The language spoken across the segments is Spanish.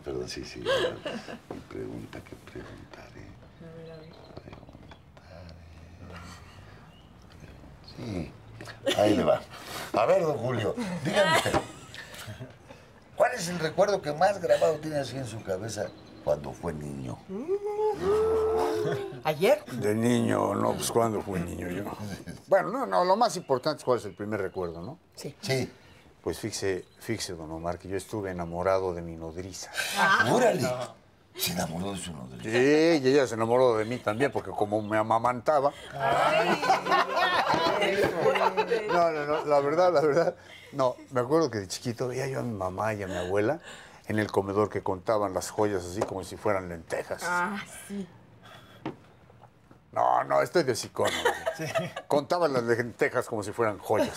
perdón, sí, sí. Mi pregunta, ¿qué preguntaré? A ver. Sí, ahí le va. A ver, don Julio, dígame usted, ¿cuál es el recuerdo que más grabado tiene así en su cabeza cuando fue niño? ¿Ayer? De niño, no, pues ¿cuándo fui niño yo? Bueno, no, lo más importante es cuál es el primer recuerdo, ¿no? Sí. Sí. Pues fíjese, don Omar, que yo estuve enamorado de mi nodriza. ¡Órale! Se enamoró de su nodriza. Sí, y ella se enamoró de mí también, porque como me amamantaba. No, la verdad. No, me acuerdo que de chiquito veía yo a mi mamá y a mi abuela en el comedor que contaban las joyas así como si fueran lentejas. Ah, sí. No, estoy de sicón. Sí. Contaban las lentejas como si fueran joyas.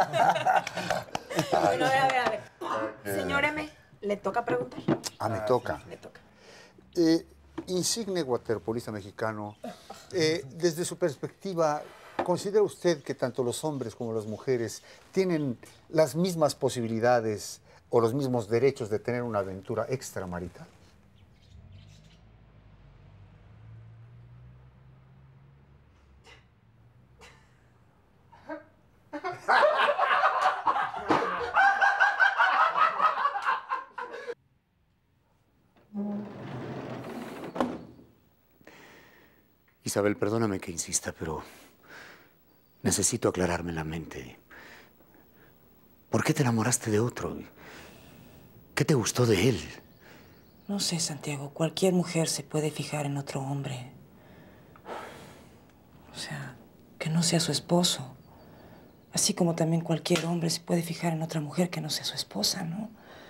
Bueno, a ver. Señor M, ¿le toca preguntar? Me toca. Le toca. Insigne waterpolista mexicano, desde su perspectiva, ¿considera usted que tanto los hombres como las mujeres tienen las mismas posibilidades o los mismos derechos de tener una aventura extramarital? Isabel, perdóname que insista, pero necesito aclararme la mente. ¿Por qué te enamoraste de otro? ¿Qué te gustó de él? No sé, Santiago. Cualquier mujer se puede fijar en otro hombre. O sea, que no sea su esposo. Así como también cualquier hombre se puede fijar en otra mujer que no sea su esposa, ¿no?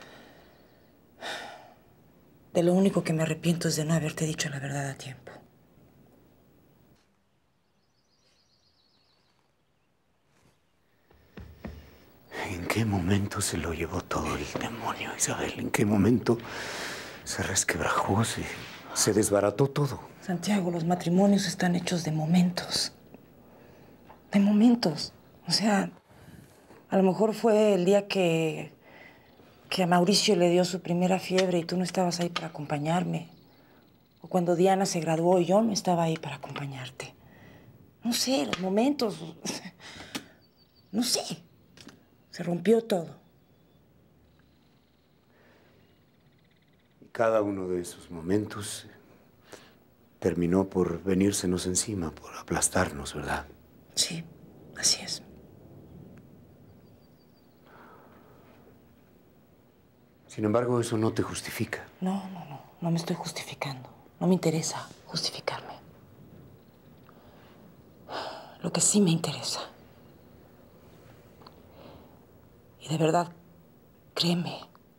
De lo único que me arrepiento es de no haberte dicho la verdad a tiempo. ¿En qué momento se lo llevó todo el demonio, Isabel? ¿En qué momento se resquebrajó, se desbarató todo? Santiago, los matrimonios están hechos de momentos. De momentos. O sea, a lo mejor fue el día que a Mauricio le dio su primera fiebre y tú no estabas ahí para acompañarme. O cuando Diana se graduó y yo no estaba ahí para acompañarte. No sé, los momentos. No sé. Se rompió todo. Y cada uno de esos momentos terminó por venírsenos encima, por aplastarnos, ¿verdad? Sí, así es. Sin embargo, eso no te justifica. No me estoy justificando. No me interesa justificarme. Lo que sí me interesa. Y de verdad, créeme,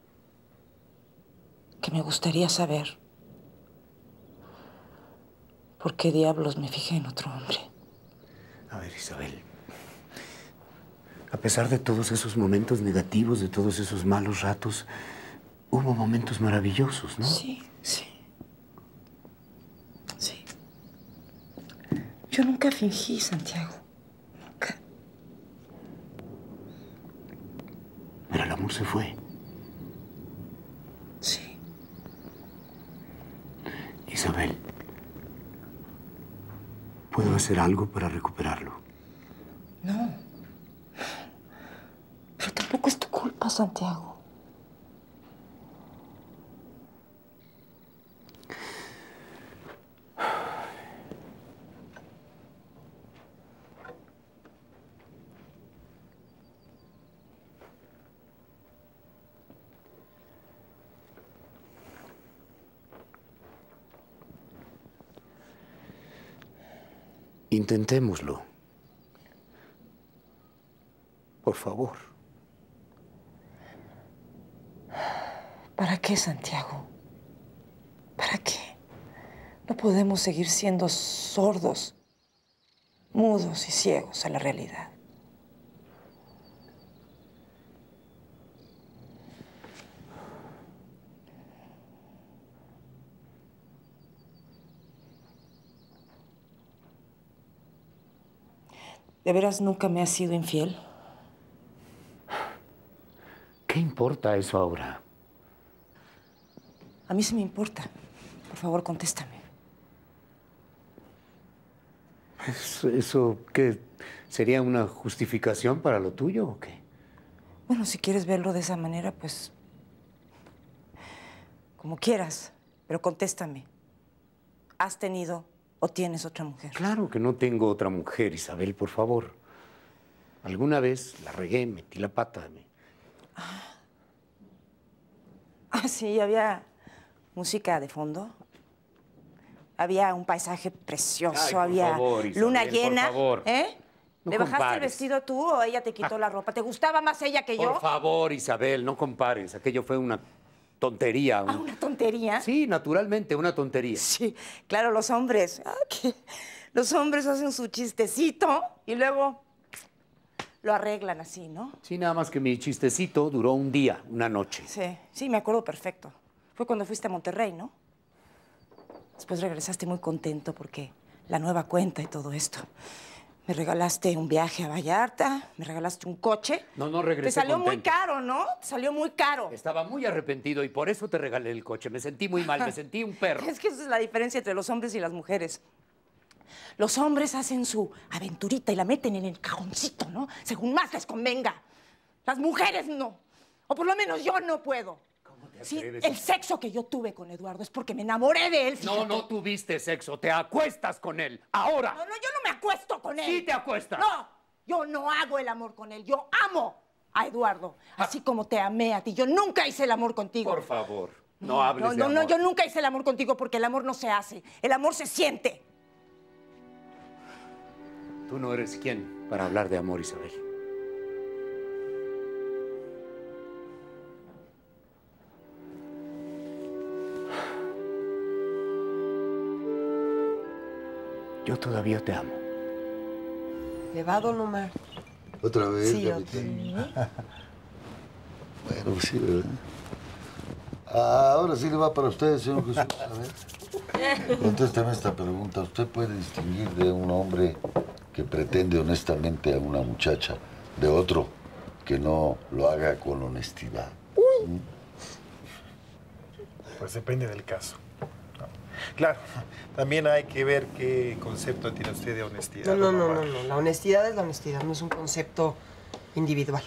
que me gustaría saber por qué diablos me fijé en otro hombre. A ver, Isabel, a pesar de todos esos momentos negativos, de todos esos malos ratos, hubo momentos maravillosos, ¿no? Sí. Yo nunca fingí, Santiago. Nunca. Pero el amor se fue. Sí. Isabel, ¿puedo hacer algo para recuperarlo? No. Pero tampoco es tu culpa, Santiago. Intentémoslo. Por favor. ¿Para qué, Santiago? ¿Para qué? No podemos seguir siendo sordos, mudos y ciegos a la realidad. ¿De veras nunca me has sido infiel? ¿Qué importa eso ahora? A mí sí me importa. Por favor, contéstame. ¿Eso qué? ¿Sería una justificación para lo tuyo o qué? Bueno, si quieres verlo de esa manera, pues... como quieras, pero contéstame. ¿Has tenido o tienes otra mujer? Claro que no tengo otra mujer, Isabel, por favor. Alguna vez la regué, metí la pata. Ah, sí, había música de fondo. Había un paisaje precioso, Ay, por había favor, Isabel, luna por llena. favor. ¿Eh? No ¿Le bajaste el compares. vestido tú o ella te quitó la ropa? ¿Te gustaba más ella que yo? Por favor, Isabel, no compares. Aquello fue una tontería. Ah, ¿una tontería? Sí, naturalmente, una tontería. Sí, claro, los hombres. Los hombres hacen su chistecito y luego lo arreglan así, ¿no? Sí, nada más que mi chistecito duró un día, una noche. Sí, me acuerdo perfecto. Fue cuando fuiste a Monterrey, ¿no? Después regresaste muy contento porque la nueva cuenta y todo esto. Me regalaste un viaje a Vallarta, me regalaste un coche. No regresé Te salió contento. muy caro, ¿no? Te salió muy caro. Estaba muy arrepentido y por eso te regalé el coche. Me sentí muy mal, me sentí un perro. Es que esa es la diferencia entre los hombres y las mujeres. Los hombres hacen su aventurita y la meten en el cajoncito, ¿no? Según más les convenga. Las mujeres no. O por lo menos yo no puedo. ¿Cómo te Sí, atreves? el sexo que yo tuve con Eduardo es porque me enamoré de él, fíjate. No tuviste sexo, te acuestas con él. Ahora. No, yo no me acuesto con él. Sí te acuestas. No, yo no hago el amor con él. Yo amo a Eduardo. Así como te amé a ti. Yo nunca hice el amor contigo. Por favor, no hables de amor. No, yo nunca hice el amor contigo porque el amor no se hace. El amor se siente. Tú no eres quien para hablar de amor, Isabel. Yo todavía te amo. ¿Le va, don Omar? ¿Otra vez, Sí, capitán? Bueno, pues sí, ¿verdad? Ahora sí le va para usted, señor Jesús. A ver. Contéstame esta pregunta. ¿Usted puede distinguir de un hombre que pretende honestamente a una muchacha de otro que no lo haga con honestidad? Pues depende del caso. ¿No? Claro, también hay que ver qué concepto tiene usted de honestidad. No. Omar. La honestidad es la honestidad, no es un concepto individual.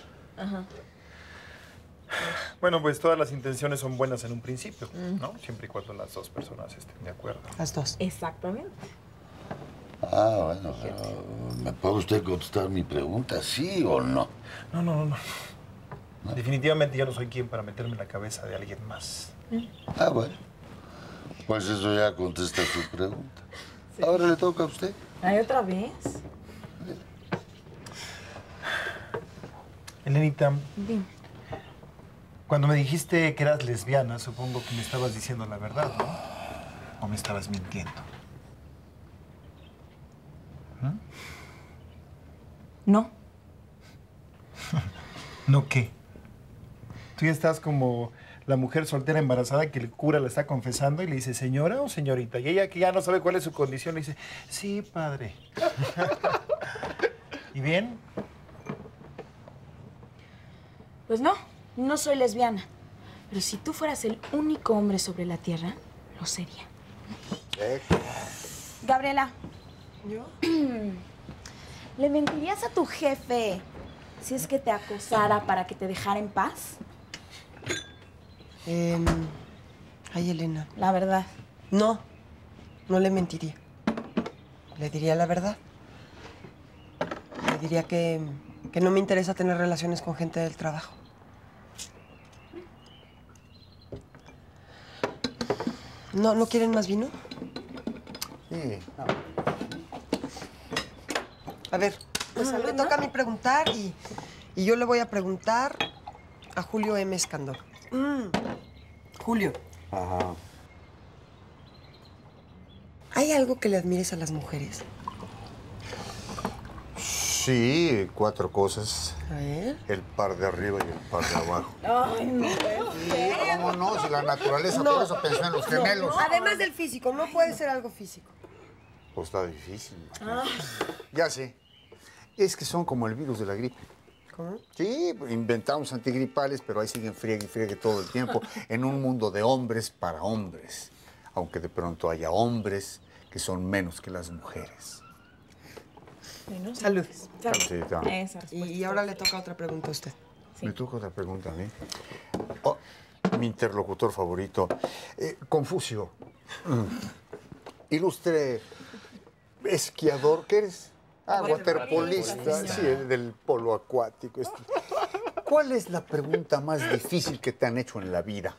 Bueno, pues todas las intenciones son buenas en un principio, ¿no? Siempre y cuando las dos personas estén de acuerdo. Las dos. Exactamente. Bueno, pero ¿me puede usted contestar mi pregunta, sí o no? No. Definitivamente yo no soy quien para meterme en la cabeza de alguien más. Bueno. Pues eso ya contesta su pregunta. Ahora le toca a usted. ¿Hay otra vez? Elenita, Dime. cuando me dijiste que eras lesbiana, supongo que me estabas diciendo la verdad, ¿no? ¿O me estabas mintiendo? No. ¿No qué? Tú ya estás como la mujer soltera embarazada que el cura le está confesando y le dice, ¿señora o señorita? Y ella, que ya no sabe cuál es su condición, le dice, sí, padre. ¿Y bien? Pues no soy lesbiana. Pero si tú fueras el único hombre sobre la Tierra, lo sería. Gabriela. ¿Yo? ¿Le mentirías a tu jefe si es que te acosara para que te dejara en paz? Ay, Elena. La verdad. No le mentiría. Le diría la verdad. Le diría que no me interesa tener relaciones con gente del trabajo. ¿No quieren más vino? Sí. A ver, pues me toca a mí preguntar y yo le voy a preguntar a Julio M. Escandón. Julio, Ajá. ¿hay algo que le admires a las mujeres? Sí, 4 cosas. A ver. El par de arriba y el par de abajo. Ay, no. ¿Cómo no? Si la naturaleza por eso pensó en los gemelos. Además del físico, no puede ser algo físico. Pues está difícil. Ya sé. Es que son como el virus de la gripe. ¿Cómo? Sí, inventamos antigripales, pero ahí siguen friegue y friegue todo el tiempo en un mundo de hombres para hombres, aunque de pronto haya hombres que son menos que las mujeres. Bueno, Salud. Sí, ya. Esa Y ahora le toca otra pregunta a usted. Me toca otra pregunta a mí. Oh, mi interlocutor favorito, Confucio. Ilustre esquiador, ¿qué eres? Waterpolista, sí, del polo acuático. ¿Cuál es la pregunta más difícil que te han hecho en la vida?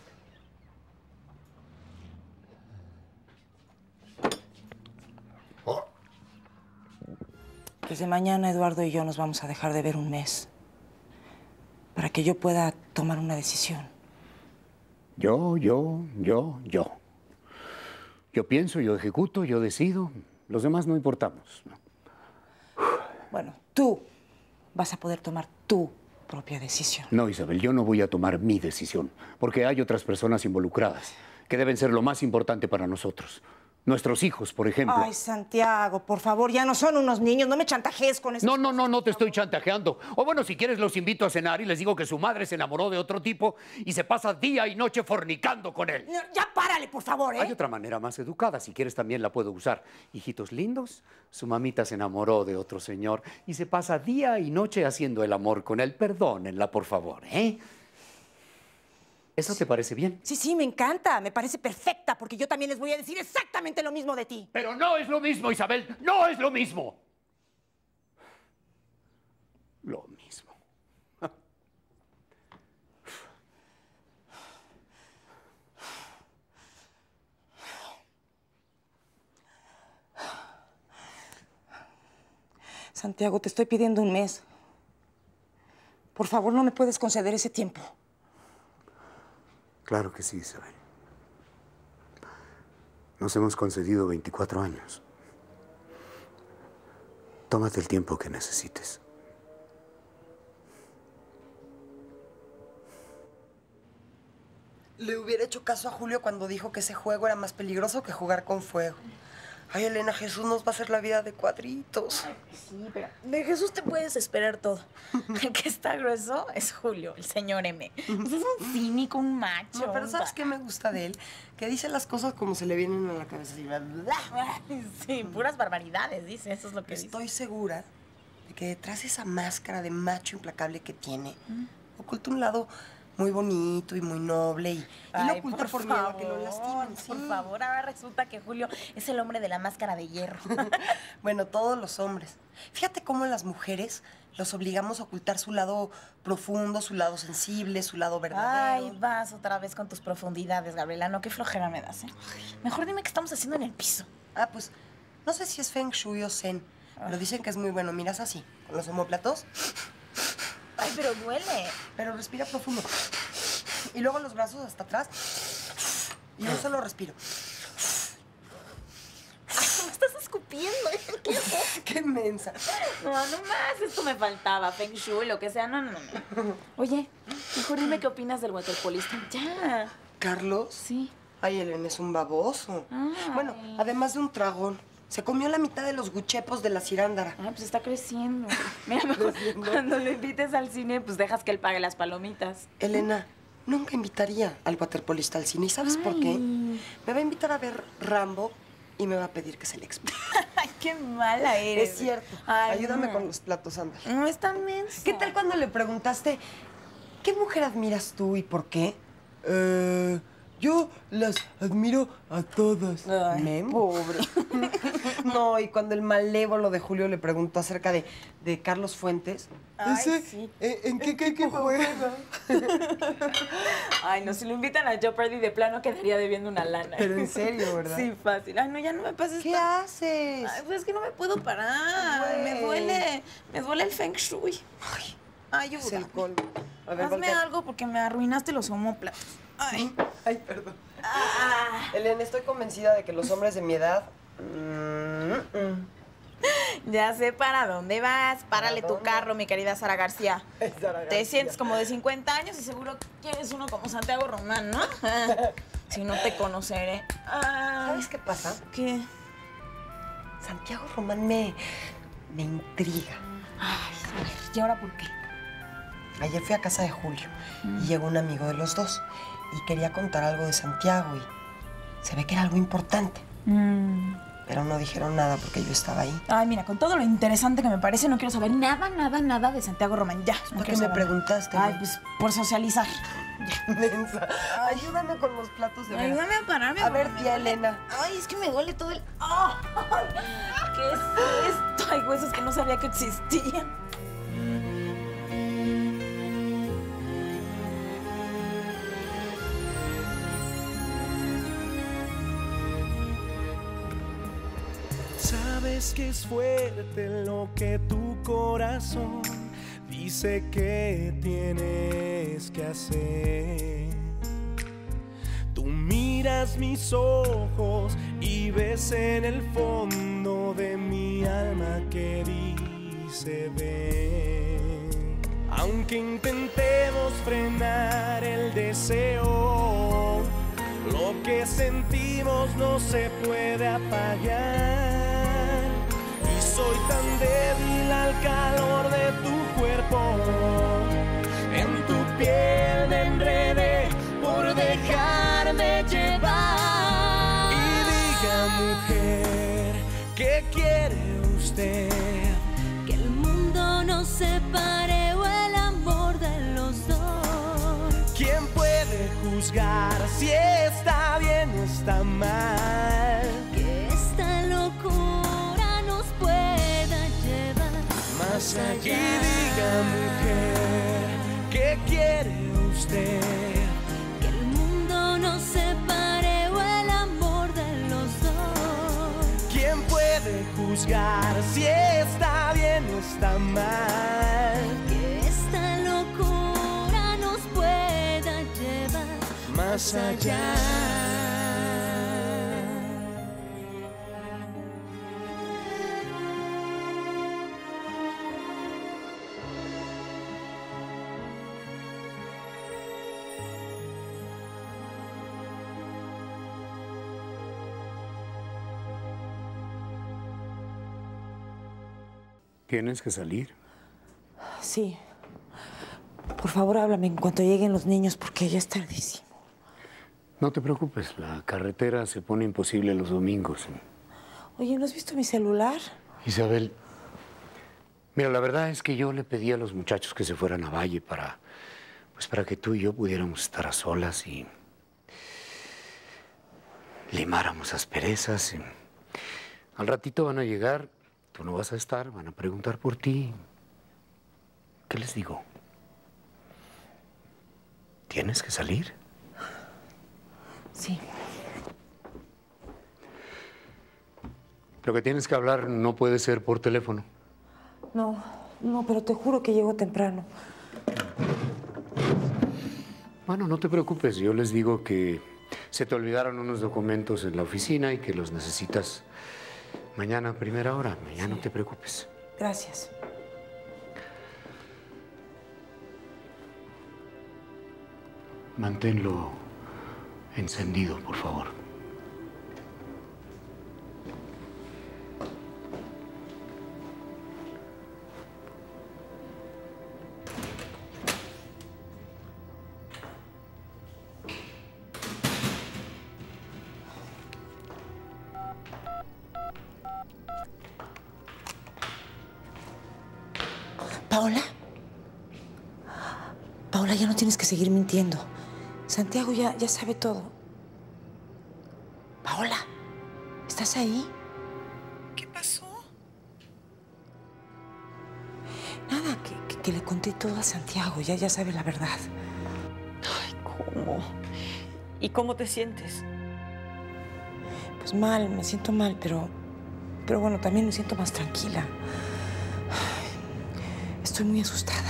Oh, Desde mañana Eduardo y yo nos vamos a dejar de ver un mes para que yo pueda tomar una decisión. Yo. Yo pienso, yo ejecuto, yo decido. Los demás no importamos. Bueno, tú vas a poder tomar tu propia decisión. No, Isabel, yo no voy a tomar mi decisión, porque hay otras personas involucradas que deben ser lo más importante para nosotros. Nuestros hijos, por ejemplo. Ay, Santiago, por favor, ya no son unos niños, no me chantajees con eso. No te estoy chantajeando. O bueno, si quieres los invito a cenar y les digo que su madre se enamoró de otro tipo y se pasa día y noche fornicando con él. No, ya párale, por favor, ¿eh? Hay otra manera más educada, si quieres también la puedo usar. Hijitos lindos, su mamita se enamoró de otro señor y se pasa día y noche haciendo el amor con él. Perdónenla, por favor, ¿eh? ¿Eso te parece bien? Sí, me encanta, me parece perfecta, porque yo también les voy a decir exactamente lo mismo de ti. Pero no es lo mismo, Isabel, no es lo mismo. Lo mismo. Santiago, te estoy pidiendo un mes. Por favor, ¿no me puedes conceder ese tiempo? Claro que sí, Isabel. Nos hemos concedido 24 años. Tómate el tiempo que necesites. Le hubiera hecho caso a Julio cuando dijo que ese juego era más peligroso que jugar con fuego. Ay, Elena, Jesús nos va a hacer la vida de cuadritos. Sí, pero de Jesús te puedes esperar todo. El que está grueso es Julio, el señor M. Pues es un cínico, un macho. No, pero ¿sabes qué me gusta de él? Que dice las cosas como se le vienen a la cabeza. Así, Sí, puras barbaridades, dice. Eso es lo que Estoy segura de que detrás de esa máscara de macho implacable que tiene, oculta un lado muy bonito y muy noble y lo oculta por miedo a que lo lastimen. Por Sí. favor, ahora resulta que Julio es el hombre de la máscara de hierro. Bueno, todos los hombres. Fíjate cómo las mujeres los obligamos a ocultar su lado profundo, su lado sensible, su lado verdadero. Ay, vas otra vez con tus profundidades, Gabriela. No, qué flojera me das, ¿eh? Mejor dime qué estamos haciendo en el piso. Ah, pues, no sé si es Feng Shui o Zen, pero dicen que es muy bueno. Miras así, con los omóplatos. Ay, pero duele. Pero respira profundo. Y luego los brazos hasta atrás. Y un solo respiro. Me estás escupiendo. ¿Qué es eso? ¡Qué mensa! No, no más. Esto me faltaba. Feng Shui, lo que sea. No. Oye, mejor dime qué opinas del waterpolista. Ya. ¿Carlos? Sí. Ay, Elena es un baboso. Ay. Bueno, además de un tragón. Se comió la mitad de los guchepos de la cirándara. Ah, pues está creciendo. Mira, mejor cuando lo invites al cine, pues dejas que él pague las palomitas. Elena, nunca invitaría al waterpolista al cine. ¿Y sabes por qué? Ay. Me va a invitar a ver Rambo y me va a pedir que se le explique. Ay, qué mala eres. Es cierto. Ay, Ayúdame no. con los platos, ándale. No es tan menso. ¿Qué tal cuando le preguntaste, ¿qué mujer admiras tú y por qué? Yo las admiro a todas. Ay, Memo. pobre. No, y cuando el malévolo de Julio le preguntó acerca de Carlos Fuentes. Ay, sí. ¿En qué equipo juega? Ay, no, si lo invitan a Jeopardy de plano quedaría debiendo una lana. Pero en serio, ¿verdad? Sí, fácil. Ay, no, ya no me pases. ¿Qué haces? Ay, pues es que no me puedo parar. Güey. Me duele el Feng Shui. Ay, Es ayuda. el colmo. A ver, Hazme voltea. algo porque me arruinaste los omóplatos. Ay. Ay, perdón. Elena, estoy convencida de que los hombres de mi edad... Ya sé para dónde vas. Párale ¿Para tu dónde? carro, mi querida Sara García. Sara Te García. sientes como de 50 años y seguro quieres uno como Santiago Román, ¿no? Si no te conoceré. ¿Sabes qué pasa? ¿Qué? Santiago Román me intriga. Ay, a ver, ¿y ahora por qué? Ayer fui a casa de Julio y llegó un amigo de los dos y quería contar algo de Santiago y se ve que era algo importante. Pero no dijeron nada porque yo estaba ahí. Ay, mira, con todo lo interesante que me parece, no quiero saber nada de Santiago Román. Ya, no ¿Por qué quiero me saber preguntaste? nada. Ay, pues por socializar. Mensa. Ayúdame con los platos de veras. Ayúdame a pararme. A ver, tía Elena. Ay, es que me duele todo el... ¡Ay! ¿Qué es esto? Hay huesos que no sabía que existían. Sabes que es fuerte lo que tu corazón dice que tienes que hacer. Tú miras mis ojos y ves en el fondo de mi alma que dice ven. Aunque intentemos frenar el deseo, lo que sentimos no se puede apagar. Y soy tan débil al calor de tu cuerpo. En tu piel me enredé por dejarme llevar. Y diga, mujer, ¿qué quiere usted? Que el mundo nos separe o el amor de los dos. ¿Quién puede juzgar si está bien o está mal? Que esta locura nos pueda llevar más allá. Y diga, mujer, ¿qué quiere usted? Que el mundo nos separe o el amor de los dos. ¿Quién puede juzgar si está bien o está mal? Que esta locura nos pueda llevar Más allá. ¿Tienes que salir? Sí. Por favor, háblame en cuanto lleguen los niños porque ya es tardísimo. No te preocupes, la carretera se pone imposible los domingos. Oye, ¿no has visto mi celular? Isabel, mira, la verdad es que yo le pedí a los muchachos que se fueran a Valle para que tú y yo pudiéramos estar a solas y limáramos asperezas. Al ratito van a llegar, tú no vas a estar, van a preguntar por ti. ¿Qué les digo? ¿Tienes que salir? Sí. Lo que tienes que hablar no puede ser por teléfono. No, pero te juro que llego temprano. Bueno, no te preocupes. Yo les digo que se te olvidaron unos documentos en la oficina y que los necesitas mañana a primera hora. Mañana no te preocupes. Gracias. Manténlo encendido, por favor. ¿Paola? Paola, ya no tienes que seguir mintiendo. Santiago ya sabe todo. Paola, ¿estás ahí? ¿Qué pasó? Nada, que le conté todo a Santiago. Ya sabe la verdad. Ay, ¿cómo? ¿Y cómo te sientes? Pues mal, me siento mal, pero bueno, también me siento más tranquila. Estoy muy asustada.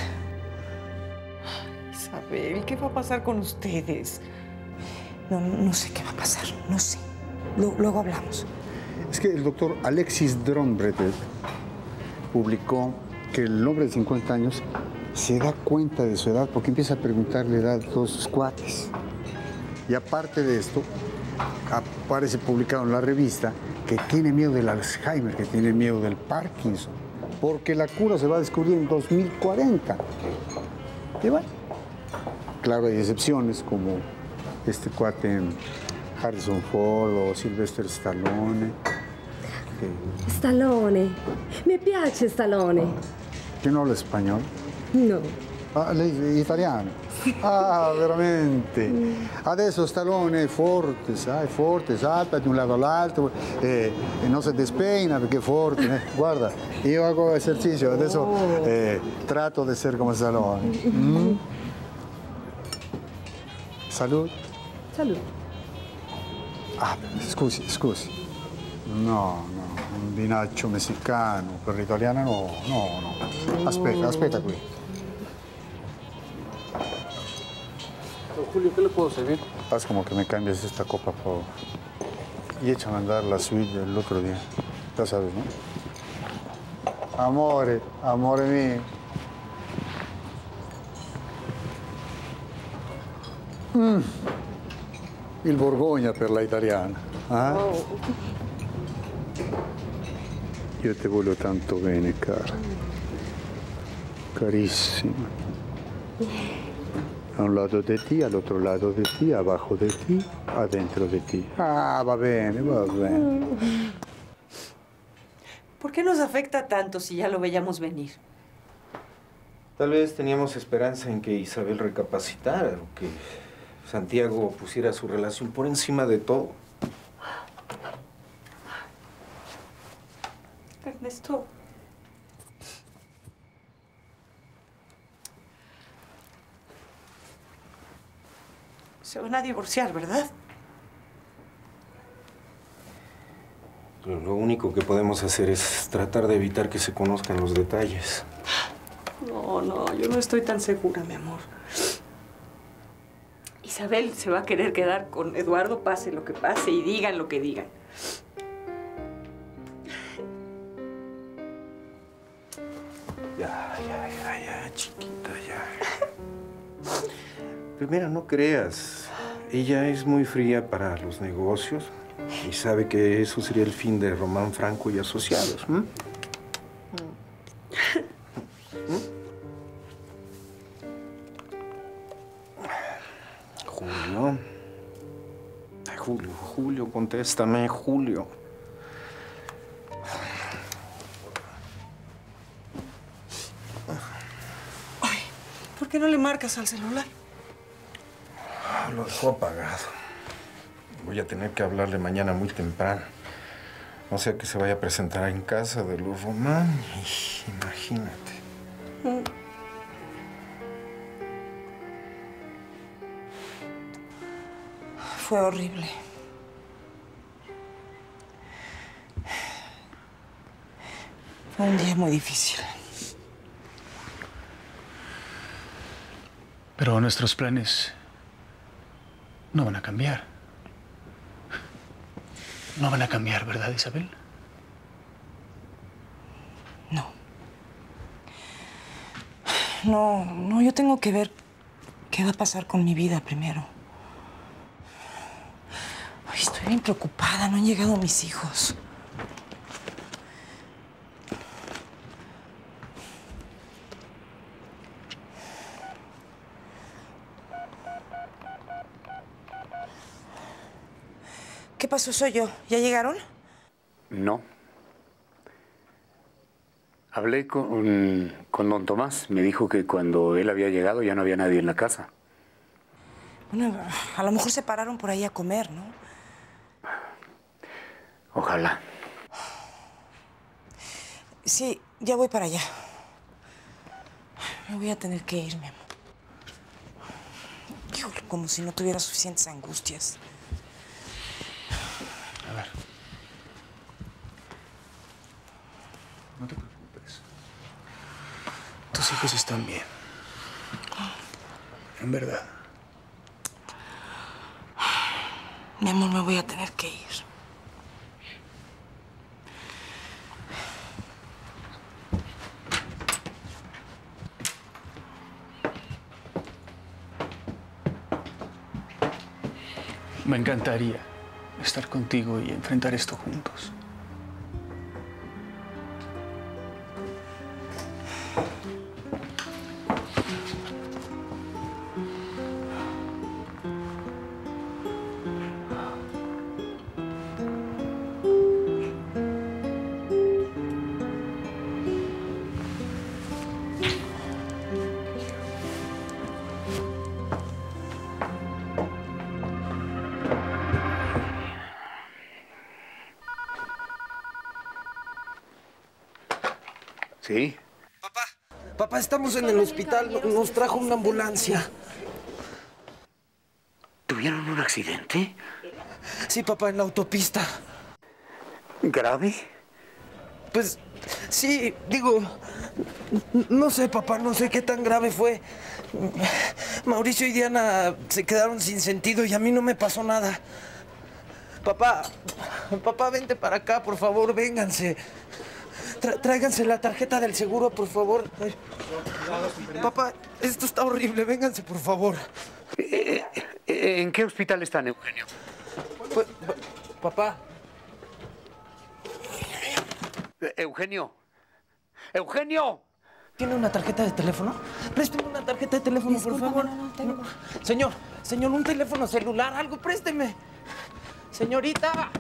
Isabel, ¿qué va a pasar con ustedes? No sé qué va a pasar, no sé. Luego hablamos. Es que el doctor Alexis Dronbretter publicó que el hombre de 50 años se da cuenta de su edad porque empieza a preguntarle la edad a todos sus cuates. Y aparte de esto, aparece publicado en la revista que tiene miedo del Alzheimer, que tiene miedo del Parkinson, porque la cura se va a descubrir en 2040. Y bueno, claro, hay excepciones como este cuate Harrison Ford o Sylvester Stallone. Stallone. Mi piace Stallone. ¿Quién no habla español? No. Ah, lei è italiano? Ah, veramente? Adesso Stallone è forte, sai, forte, salta di un lato all'altro e non si despeina perché è forte. Guarda, io hago esercizio, adesso trato di essere come Stallone. Salud. Salud. Ah, scusi. No, un vinaccio messicano, per l'italiana no. Aspetta qui. Julio, ¿qué le puedo servir? Haz como que me cambies esta copa, por favor. Y échame a andar la suite del otro día. Ya sabes, ¿no? Amore mio. Il Borgogna per la italiana. Io te voglio tanto bene, cara. Carissima. A un lado de ti, al otro lado de ti, abajo de ti, adentro de ti. Ah, va bene. ¿Por qué nos afecta tanto si ya lo veíamos venir? Tal vez teníamos esperanza en que Isabel recapacitara o que Santiago pusiera su relación por encima de todo. Ernesto. Se van a divorciar, ¿verdad? Lo único que podemos hacer es tratar de evitar que se conozcan los detalles. No, yo no estoy tan segura, mi amor. Isabel se va a querer quedar con Eduardo, pase lo que pase y digan lo que digan. Ya, chiquita, ya. Primero, no creas. Ella es muy fría para los negocios y sabe que eso sería el fin de Román Franco y Asociados. Julio, contéstame, Julio. Ay, ¿por qué no le marcas al celular? Lo dejó apagado. Voy a tener que hablarle mañana muy temprano. No sea que se vaya a presentar en casa de los Román. Imagínate. Fue horrible. Fue un día muy difícil. Pero nuestros planes no van a cambiar. No van a cambiar, ¿verdad, Isabel? No, yo tengo que ver qué va a pasar con mi vida primero. Ay, estoy bien preocupada, no han llegado mis hijos. ¿Qué pasó? Soy yo. ¿Ya llegaron? No. Hablé con don Tomás. Me dijo que cuando él había llegado ya no había nadie en la casa. Bueno, a lo mejor se pararon por ahí a comer, ¿no? Ojalá. Sí, ya voy para allá. Me voy a tener que ir, mi amor. Híjole, como si no tuviera suficientes angustias. A ver. No te preocupes. Tus hijos están bien. En verdad. Mi amor, me voy a tener que ir. Me encantaría estar contigo y enfrentar esto juntos. ¿Sí? Papá, estamos en el hospital. Nos trajo una ambulancia. ¿Tuvieron un accidente? Sí, papá, en la autopista. ¿Grave? Pues, sí, digo... No sé, papá, no sé qué tan grave fue. Mauricio y Diana se quedaron sin sentido y a mí no me pasó nada. Papá, vente para acá, por favor, vénganse. Tráiganse la tarjeta del seguro, por favor. Ay. Papá, esto está horrible, vénganse, por favor. ¿En qué hospital están, Eugenio? Pues, papá. Eugenio. ¡Eugenio! ¿Tiene una tarjeta de teléfono? Présteme una tarjeta de teléfono, por favor. No. Señor, un teléfono celular, algo, présteme. Señorita.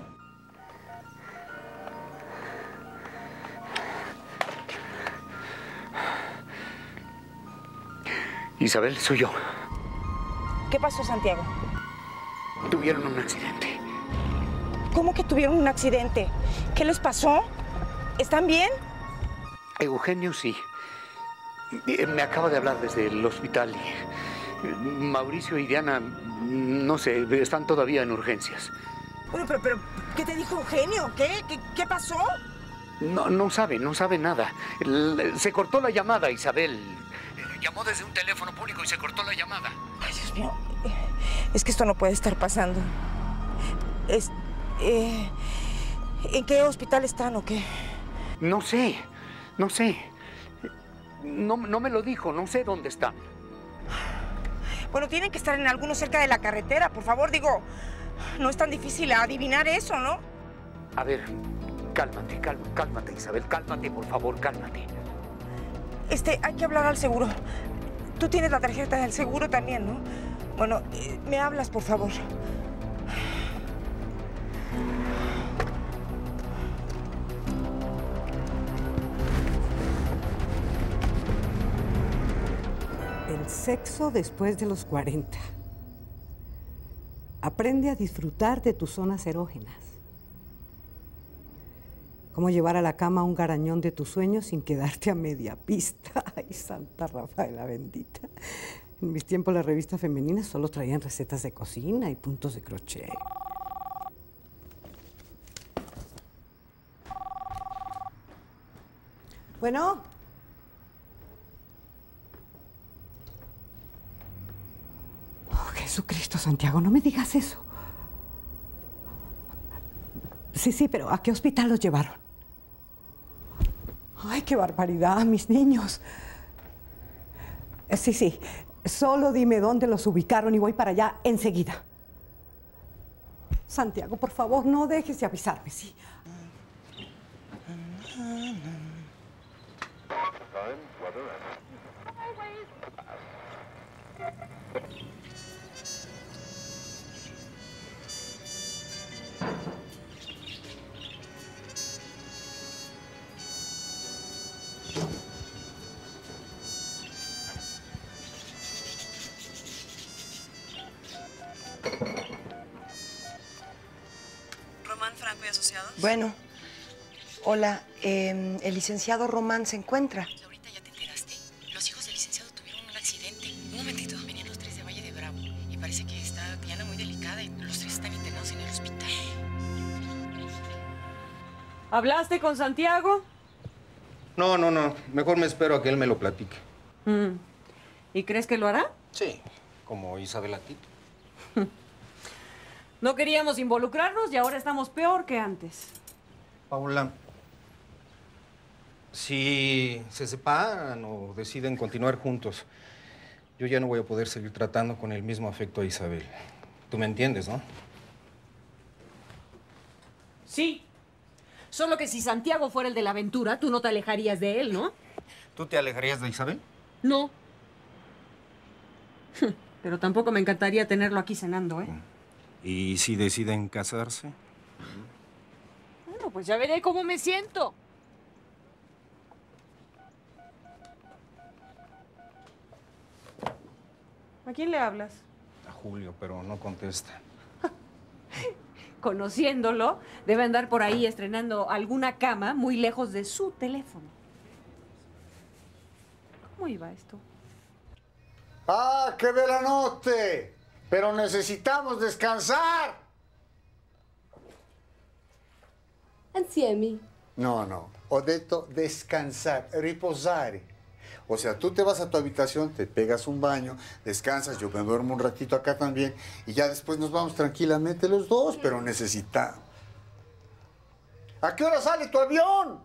Isabel, soy yo. ¿Qué pasó, Santiago? Tuvieron un accidente. ¿Cómo que tuvieron un accidente? ¿Qué les pasó? ¿Están bien? Eugenio, sí. Me acaba de hablar desde el hospital. Mauricio y Diana, no sé, están todavía en urgencias. Bueno, pero ¿qué te dijo Eugenio? ¿Qué pasó? No sabe nada. Se cortó la llamada, Isabel. Llamó desde un teléfono público y se cortó la llamada. Ay, Dios mío. Es que esto no puede estar pasando. ¿En qué hospital están o qué? No sé. No me lo dijo, no sé dónde están. Bueno, tienen que estar en alguno cerca de la carretera, por favor, digo. No es tan difícil adivinar eso, ¿no? A ver, cálmate, Isabel, cálmate, por favor, cálmate. Hay que hablar al seguro. Tú tienes la tarjeta del seguro también, ¿no? Bueno, me hablas, por favor. El sexo después de los 40. Aprende a disfrutar de tus zonas erógenas. Cómo llevar a la cama a un garañón de tus sueños sin quedarte a media pista. Ay, Santa Rafaela bendita. En mis tiempos las revistas femeninas solo traían recetas de cocina y puntos de crochet. Bueno. Oh, Jesucristo, Santiago, no me digas eso. Sí, pero ¿a qué hospital los llevaron? Ay, qué barbaridad, mis niños. Sí, solo dime dónde los ubicaron y voy para allá enseguida. Santiago, por favor, no dejes de avisarme, ¿sí? Román Franco y Asociados. Bueno, hola, el licenciado Román se encuentra. Ahorita ya te enteraste. Los hijos del licenciado tuvieron un accidente. Un momentito. Venían los tres de Valle de Bravo y parece que está Diana muy delicada y los tres están internados en el hospital. ¿Hablaste con Santiago? No. Mejor me espero a que él me lo platique. ¿Y crees que lo hará? Sí, como Isabel a ti. No queríamos involucrarnos y ahora estamos peor que antes. Paula, si se separan o deciden continuar juntos, yo ya no voy a poder seguir tratando con el mismo afecto a Isabel. Tú me entiendes, ¿no? Sí. Solo que si Santiago fuera el de la aventura, tú no te alejarías de él, ¿no? ¿Tú te alejarías de Isabel? No. Pero tampoco me encantaría tenerlo aquí cenando, ¿eh? ¿Y si deciden casarse? Bueno, pues ya veré cómo me siento. ¿A quién le hablas? A Julio, pero no contesta. Conociéndolo, debe andar por ahí estrenando alguna cama muy lejos de su teléfono. ¿Cómo iba esto? ¡Ah, qué bella notte! Pero necesitamos descansar. Insieme. No. Ho detto descansar, riposare. O sea, tú te vas a tu habitación, te pegas un baño, descansas, yo me duermo un ratito acá también y ya después nos vamos tranquilamente los dos, pero necesitamos. ¿A qué hora sale tu avión?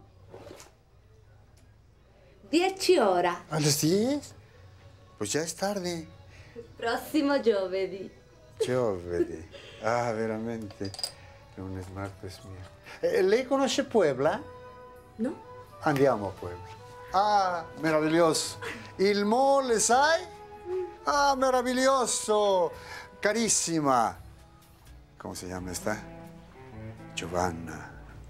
10 ore. ¿A las 10? Pues ya es tarde. Prossimo giovedì. Giovedì. Ah, veramente. Lunes, martes, miércoles. ¿Lei conosce Puebla? No. Andiamo a Puebla. Ah, meraviglioso. Il mole, sai? Ah, meraviglioso. Carissima. ¿Cómo se llama esta? Giovanna.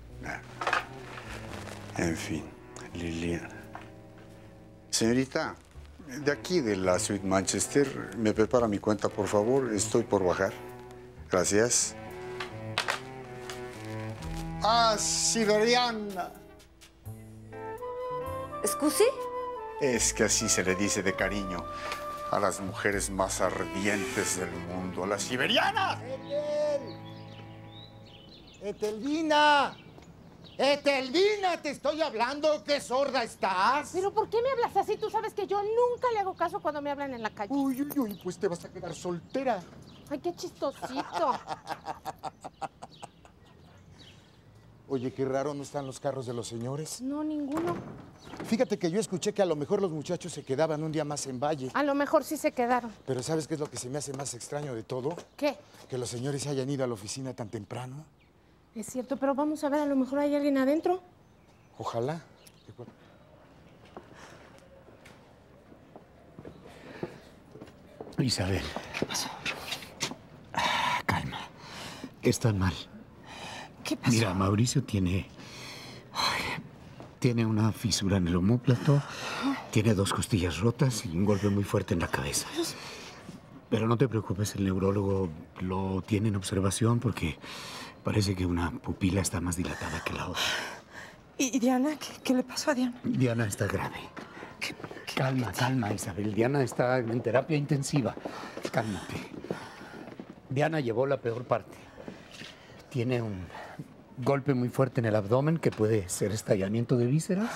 En fin, Liliana. Señorita, de aquí de la Suite Manchester, ¿me prepara mi cuenta, por favor? Estoy por bajar. Gracias. Ah, Siberiana. Scusi? Es que así se le dice de cariño a las mujeres más ardientes del mundo, las siberianas. ¡Etelvina! ¡Etelvina! Te estoy hablando, qué sorda estás. ¿Pero por qué me hablas así? Tú sabes que yo nunca le hago caso cuando me hablan en la calle. Uy, pues te vas a quedar soltera. Ay, qué chistosito. Oye, qué raro, ¿no están los carros de los señores? No, ninguno. Fíjate que yo escuché que a lo mejor los muchachos se quedaban un día más en Valle. A lo mejor sí se quedaron. Pero ¿sabes qué es lo que se me hace más extraño de todo? ¿Qué? Que los señores se hayan ido a la oficina tan temprano. Es cierto, pero vamos a ver, a lo mejor hay alguien adentro. Ojalá. Isabel. ¿Qué pasó? Calma. Están mal. ¿Qué pasó? Mira, Mauricio tiene una fisura en el omóplato, tiene 2 costillas rotas y un golpe muy fuerte en la cabeza. Pero no te preocupes, el neurólogo lo tiene en observación porque parece que una pupila está más dilatada que la otra. ¿Y Diana? ¿Qué le pasó a Diana? Diana está grave. Calma, Isabel. Diana está en terapia intensiva. Cálmate. Diana llevó la peor parte. Tiene un golpe muy fuerte en el abdomen que puede ser estallamiento de vísceras.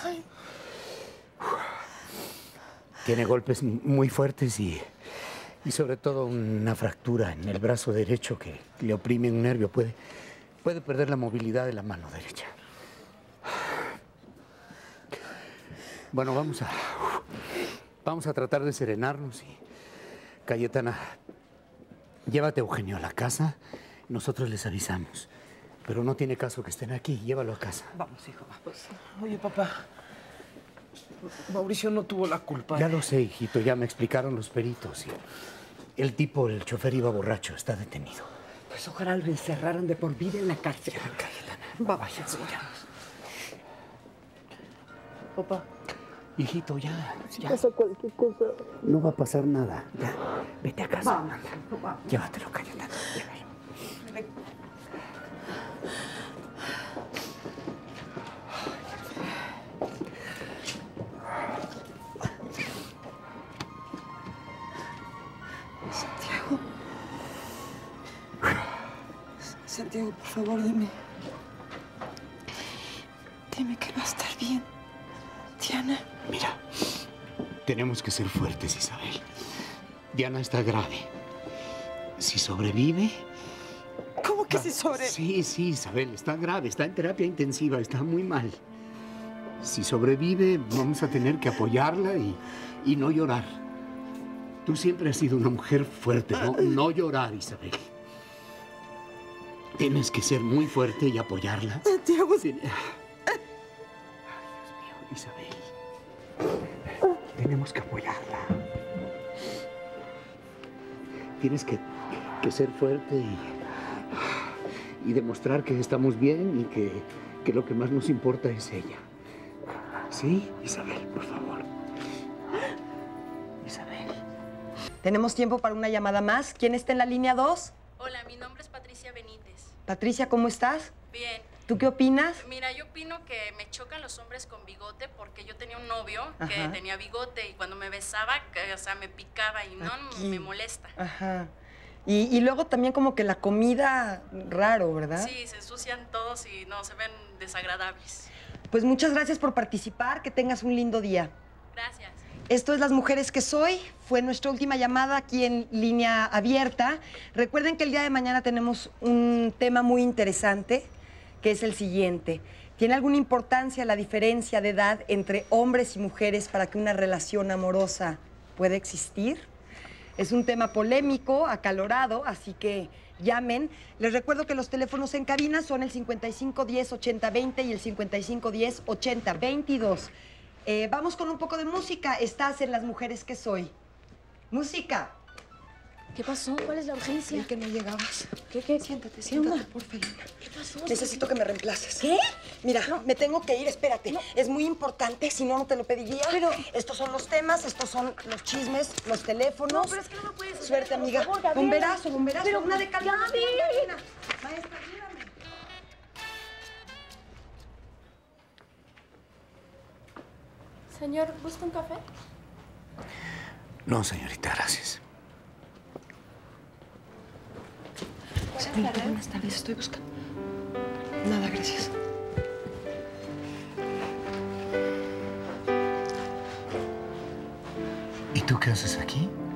Tiene golpes muy fuertes y sobre todo una fractura en el brazo derecho que le oprime un nervio. Puede perder la movilidad de la mano derecha. Bueno, vamos a tratar de serenarnos y... Cayetana, llévate a Eugenio a la casa. Nosotros les avisamos. Pero no tiene caso que estén aquí. Llévalo a casa. Vamos, hijo, vamos. Oye, papá. Mauricio no tuvo la culpa. Ya lo sé, hijito. Ya me explicaron los peritos. El chofer iba borracho. Está detenido. Pues ojalá lo encerraran de por vida en la cárcel. Cayetana. Vamos. Papá. Hijito, ya. Pasa cualquier cosa. No va a pasar nada. Ya. Vete a casa. Vamos. Llévatelo, Cayetana. Santiago, por favor, dime. Dime que va a estar bien. Diana. Mira, tenemos que ser fuertes, Isabel. Diana está grave. Si sobrevive... ¿Cómo que si sobrevive? Sí, Isabel, está grave, está en terapia intensiva, está muy mal. Si sobrevive, vamos a tener que apoyarla y no llorar. Tú siempre has sido una mujer fuerte, no llorar, Isabel. Tienes que ser muy fuerte y apoyarla. Santiago. Ay, Dios mío, Isabel. Tenemos que apoyarla. Tienes que ser fuerte y demostrar que estamos bien y que lo que más nos importa es ella. ¿Sí, Isabel, por favor? Isabel. ¿Tenemos tiempo para una llamada más? ¿Quién está en la línea 2? Hola, mi nombre es Patricia Benítez. Patricia, ¿cómo estás? Bien. ¿Tú qué opinas? Mira, yo opino que me chocan los hombres con bigote porque yo tenía un novio que Ajá. tenía bigote y cuando me besaba, o sea, me picaba y no, me molesta. Ajá. Y luego también como que la comida, raro, ¿verdad? Sí, se ensucian todos y no, se ven desagradables. Pues muchas gracias por participar, que tengas un lindo día. Gracias. Esto es Las Mujeres que Soy. Fue nuestra última llamada aquí en Línea Abierta. Recuerden que el día de mañana tenemos un tema muy interesante, que es el siguiente. ¿Tiene alguna importancia la diferencia de edad entre hombres y mujeres para que una relación amorosa pueda existir? Es un tema polémico, acalorado, así que llamen. Les recuerdo que los teléfonos en cabina son el 5510-8020 y el 5510-8022. Vamos con un poco de música. Estás en Las Mujeres que Soy. Música. ¿Qué pasó? ¿Cuál es la urgencia? Vi que no llegabas. ¿Qué? Siéntate, ¿Qué onda? por favor. ¿Qué pasó? Necesito que me reemplaces. ¿Qué? Mira, me tengo que ir, espérate. Es muy importante, si no, no te lo pediría. Pero... estos son los temas, estos son los chismes, los teléfonos. No, pero es que no me puedes hacer Suerte, eso, amiga. por favor, Gabriel. Bomberazo. Pero una de calidad. Gaby. Maestra, ayúdame. Señor, ¿busca un café? No, señorita, gracias. Señorita, buenas tardes. Estoy buscando. Nada, gracias. ¿Y tú qué haces aquí?